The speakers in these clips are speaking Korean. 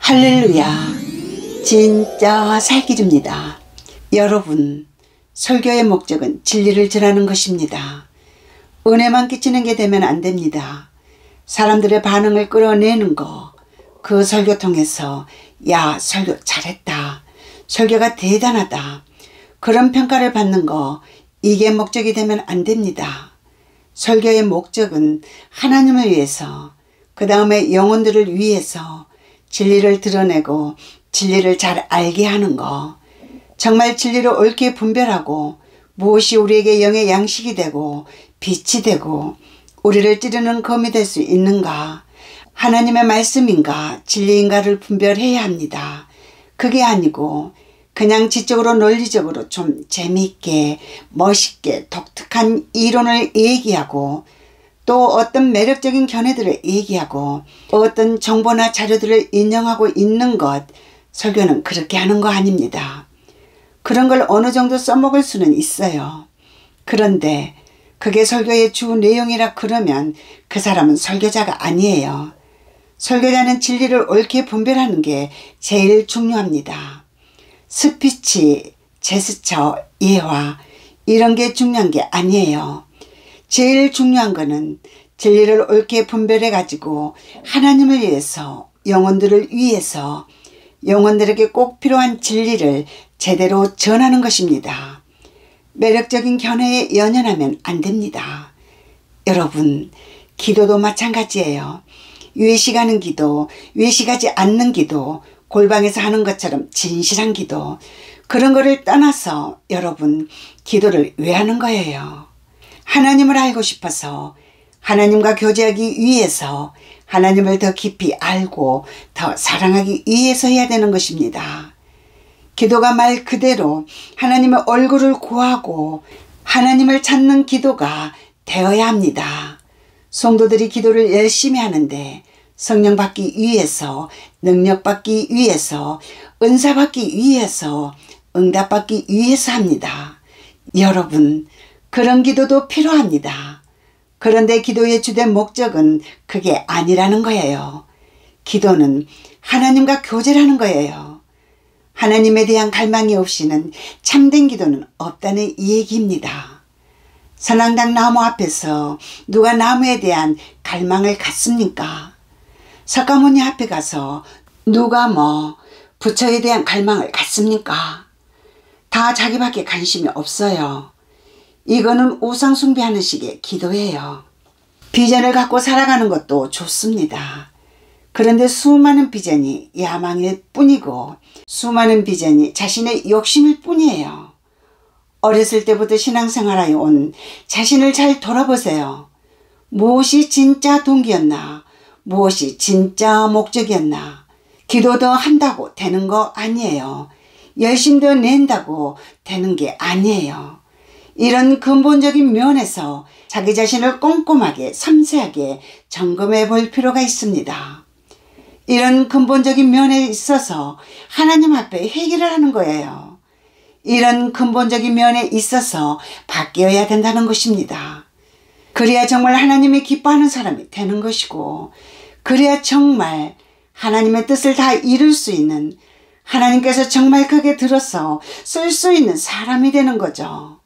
할렐루야, 진짜 살기줍니다. 여러분, 설교의 목적은 진리를 전하는 것입니다. 은혜만 끼치는 게 되면 안 됩니다. 사람들의 반응을 끌어내는 거, 그 설교 통해서 야, 설교 잘했다, 설교가 대단하다, 그런 평가를 받는 거, 이게 목적이 되면 안 됩니다. 설교의 목적은 하나님을 위해서, 그 다음에 영혼들을 위해서 진리를 드러내고 진리를 잘 알게 하는 거, 정말 진리를 옳게 분별하고 무엇이 우리에게 영의 양식이 되고 빛이 되고 우리를 찌르는 검이 될 수 있는가, 하나님의 말씀인가 진리인가를 분별해야 합니다. 그게 아니고 그냥 지적으로 논리적으로 좀 재미있게 멋있게 독특한 이론을 얘기하고 또 어떤 매력적인 견해들을 얘기하고 어떤 정보나 자료들을 인용하고 있는 것, 설교는 그렇게 하는 거 아닙니다. 그런 걸 어느 정도 써먹을 수는 있어요. 그런데 그게 설교의 주 내용이라 그러면 그 사람은 설교자가 아니에요. 설교자는 진리를 옳게 분별하는 게 제일 중요합니다. 스피치, 제스처, 예화 이런 게 중요한 게 아니에요. 제일 중요한 거는 진리를 옳게 분별해 가지고 하나님을 위해서, 영혼들을 위해서 영혼들에게 꼭 필요한 진리를 제대로 전하는 것입니다. 매력적인 견해에 연연하면 안 됩니다. 여러분, 기도도 마찬가지예요. 외식하는 기도, 외식하지 않는 기도, 골방에서 하는 것처럼 진실한 기도, 그런 거를 떠나서 여러분, 기도를 왜 하는 거예요? 하나님을 알고 싶어서, 하나님과 교제하기 위해서, 하나님을 더 깊이 알고 더 사랑하기 위해서 해야 되는 것입니다. 기도가 말 그대로 하나님의 얼굴을 구하고 하나님을 찾는 기도가 되어야 합니다. 성도들이 기도를 열심히 하는데 성령 받기 위해서, 능력 받기 위해서, 은사 받기 위해서, 응답 받기 위해서 합니다. 여러분, 그런 기도도 필요합니다. 그런데 기도의 주된 목적은 그게 아니라는 거예요. 기도는 하나님과 교제라는 거예요. 하나님에 대한 갈망이 없이는 참된 기도는 없다는 얘기입니다. 선앙당 나무 앞에서 누가 나무에 대한 갈망을 갖습니까? 석가모니 앞에 가서 누가 부처에 대한 갈망을 갖습니까? 다 자기밖에 관심이 없어요. 이거는 우상 숭배하는 식의 기도예요. 비전을 갖고 살아가는 것도 좋습니다. 그런데 수많은 비전이 야망일 뿐이고 수많은 비전이 자신의 욕심일 뿐이에요. 어렸을 때부터 신앙생활하여 온 자신을 잘 돌아보세요. 무엇이 진짜 동기였나? 무엇이 진짜 목적이었나? 기도 더 한다고 되는 거 아니에요. 열심 더 낸다고 되는 게 아니에요. 이런 근본적인 면에서 자기 자신을 꼼꼼하게 섬세하게 점검해 볼 필요가 있습니다. 이런 근본적인 면에 있어서 하나님 앞에 회개를 하는 거예요. 이런 근본적인 면에 있어서 바뀌어야 된다는 것입니다. 그래야 정말 하나님이 기뻐하는 사람이 되는 것이고, 그래야 정말 하나님의 뜻을 다 이룰 수 있는, 하나님께서 정말 크게 들어서 쓸 수 있는 사람이 되는 거죠.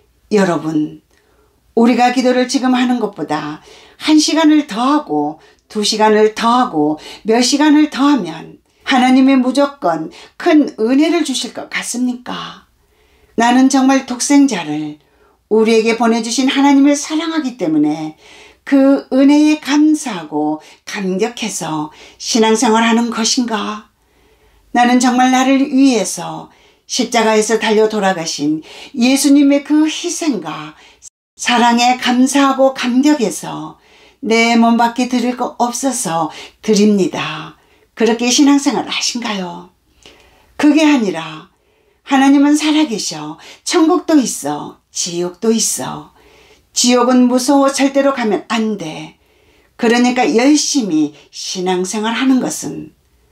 여러분, 우리가 기도를 지금 하는 것보다 1시간을 더하고 2시간을 더하고 몇 시간을 더하면 하나님이 무조건 큰 은혜를 주실 것 같습니까? 나는 정말 독생자를 우리에게 보내주신 하나님을 사랑하기 때문에 그 은혜에 감사하고 감격해서 신앙생활하는 것인가? 나는 정말 나를 위해서 십자가에서 달려 돌아가신 예수님의 그 희생과 사랑에 감사하고 감격해서 내 몸밖에 드릴 거 없어서 드립니다. 그렇게 신앙생활을 하신가요? 그게 아니라 하나님은 살아계셔. 천국도 있어. 지옥도 있어. 지옥은 무서워 절대로 가면 안 돼. 그러니까 열심히 신앙생활 하는 것은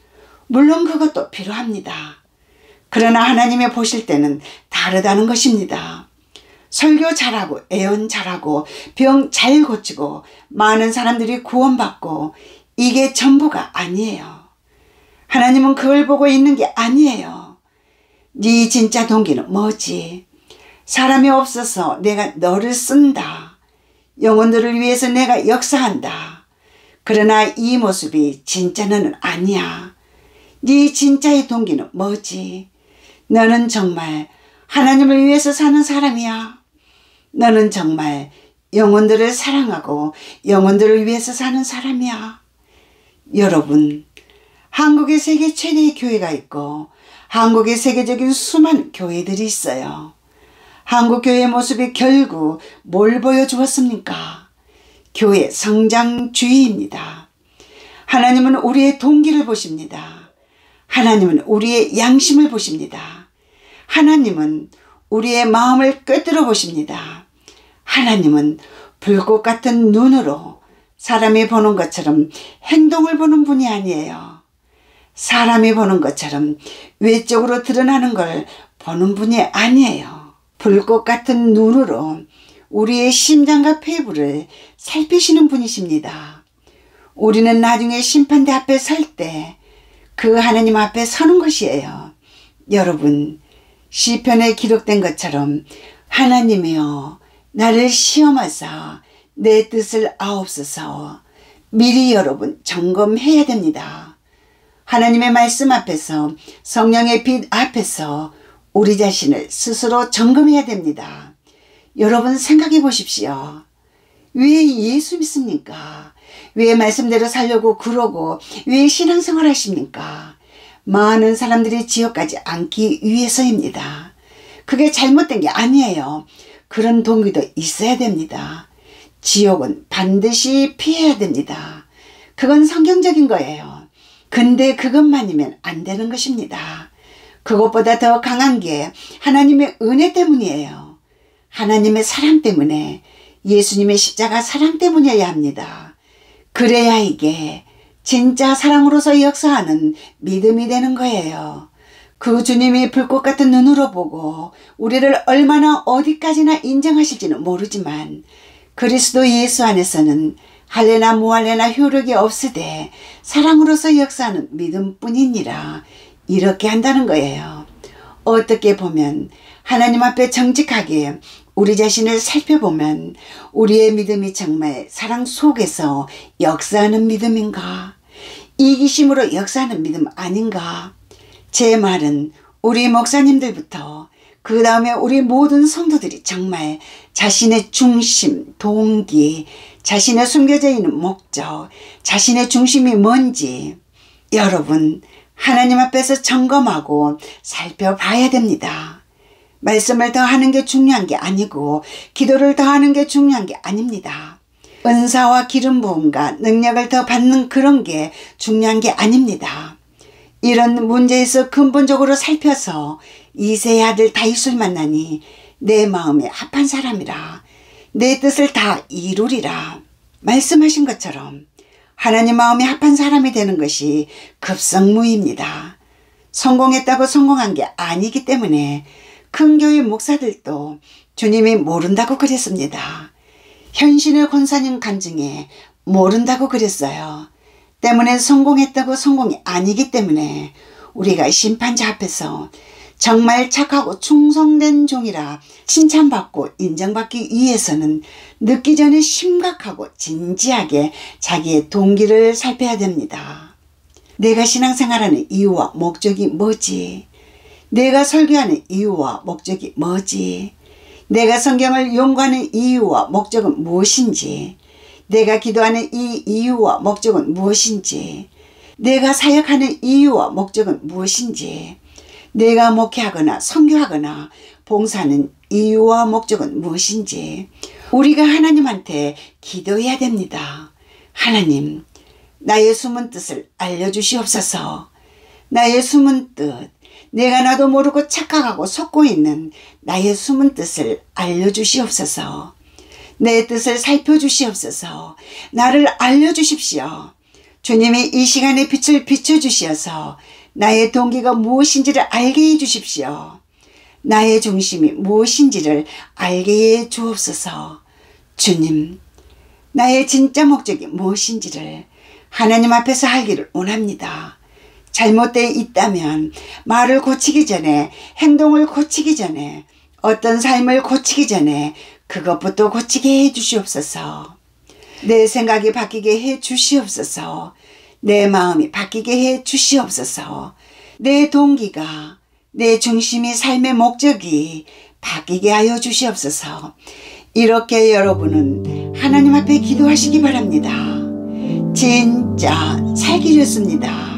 물론 그것도 필요합니다. 그러나 하나님이 보실 때는 다르다는 것입니다. 설교 잘하고 애언 잘하고 병 잘 고치고 많은 사람들이 구원받고 이게 전부가 아니에요. 하나님은 그걸 보고 있는 게 아니에요. 네 진짜 동기는 뭐지? 사람이 없어서 내가 너를 쓴다. 영혼들을 위해서 내가 역사한다. 그러나 이 모습이 진짜 너는 아니야. 네 진짜의 동기는 뭐지? 너는 정말 하나님을 위해서 사는 사람이야. 너는 정말 영혼들을 사랑하고 영혼들을 위해서 사는 사람이야. 여러분, 한국에 세계 최대의 교회가 있고 한국에 세계적인 수많은 교회들이 있어요. 한국 교회의 모습이 결국 뭘 보여주었습니까? 교회 성장주의입니다. 하나님은 우리의 동기를 보십니다. 하나님은 우리의 양심을 보십니다. 하나님은 우리의 마음을 꿰뚫어 보십니다. 하나님은 불꽃 같은 눈으로 사람이 보는 것처럼 행동을 보는 분이 아니에요. 사람이 보는 것처럼 외적으로 드러나는 걸 보는 분이 아니에요. 불꽃 같은 눈으로 우리의 심장과 폐부를 살피시는 분이십니다. 우리는 나중에 심판대 앞에 설 때 그 하나님 앞에 서는 것이에요. 여러분, 시편에 기록된 것처럼 하나님이여 나를 시험하사 내 뜻을 아옵소서. 미리 여러분 점검해야 됩니다. 하나님의 말씀 앞에서 성령의 빛 앞에서 우리 자신을 스스로 점검해야 됩니다. 여러분 생각해 보십시오. 왜 예수 믿습니까? 왜 말씀대로 살려고 그러고 왜 신앙생활 하십니까? 많은 사람들이 지옥 가지 않기 위해서입니다. 그게 잘못된 게 아니에요. 그런 동기도 있어야 됩니다. 지옥은 반드시 피해야 됩니다. 그건 성경적인 거예요. 근데 그것만이면 안 되는 것입니다. 그것보다 더 강한 게 하나님의 은혜 때문이에요. 하나님의 사랑 때문에, 예수님의 십자가 사랑 때문이어야 합니다. 그래야 이게 진짜 사랑으로서 역사하는 믿음이 되는 거예요. 그 주님이 불꽃 같은 눈으로 보고 우리를 얼마나 어디까지나 인정하실지는 모르지만 그리스도 예수 안에서는 할례나 무할례나 효력이 없으되 사랑으로서 역사하는 믿음뿐이니라 이렇게 한다는 거예요. 어떻게 보면 하나님 앞에 정직하게 우리 자신을 살펴보면 우리의 믿음이 정말 사랑 속에서 역사하는 믿음인가? 이기심으로 역사하는 믿음 아닌가? 제 말은 우리 목사님들부터 그 다음에 우리 모든 성도들이 정말 자신의 중심, 동기, 자신의 숨겨져 있는 목적, 자신의 중심이 뭔지 여러분 하나님 앞에서 점검하고 살펴봐야 됩니다. 말씀을 더하는 게 중요한 게 아니고 기도를 더하는 게 중요한 게 아닙니다. 은사와 기름 부음과 능력을 더 받는 그런 게 중요한 게 아닙니다. 이런 문제에서 근본적으로 살펴서 이새의 아들 다윗을 만나니 내 마음에 합한 사람이라 내 뜻을 다 이루리라 말씀하신 것처럼 하나님 마음에 합한 사람이 되는 것이 급성무입니다. 성공했다고 성공한 게 아니기 때문에 큰 교회 목사들도 주님이 모른다고 그랬습니다. 현신의 권사님 간증에 모른다고 그랬어요. 때문에 성공했다고 성공이 아니기 때문에 우리가 심판자 앞에서 정말 착하고 충성된 종이라 칭찬받고 인정받기 위해서는 늦기 전에 심각하고 진지하게 자기의 동기를 살펴야 됩니다. 내가 신앙생활하는 이유와 목적이 뭐지? 내가 설교하는 이유와 목적이 뭐지? 내가 성경을 연구하는 이유와 목적은 무엇인지? 내가 기도하는 이 이유와 목적은 무엇인지? 내가 사역하는 이유와 목적은 무엇인지? 내가 목회하거나 선교하거나 봉사하는 이유와 목적은 무엇인지? 우리가 하나님한테 기도해야 됩니다. 하나님, 나의 숨은 뜻을 알려주시옵소서. 나의 숨은 뜻, 내가 나도 모르고 착각하고 속고 있는 나의 숨은 뜻을 알려주시옵소서. 내 뜻을 살펴주시옵소서. 나를 알려주십시오. 주님이 이 시간에 빛을 비춰주시어서 나의 동기가 무엇인지를 알게 해주십시오. 나의 중심이 무엇인지를 알게 해 주옵소서. 주님, 나의 진짜 목적이 무엇인지를 하나님 앞에서 알기를 원합니다. 잘못되어 있다면 말을 고치기 전에, 행동을 고치기 전에, 어떤 삶을 고치기 전에 그것부터 고치게 해 주시옵소서. 내 생각이 바뀌게 해 주시옵소서. 내 마음이 바뀌게 해 주시옵소서. 내 동기가, 내 중심이, 삶의 목적이 바뀌게 하여 주시옵소서. 이렇게 여러분은 하나님 앞에 기도하시기 바랍니다. 진짜 살기 좋습니다.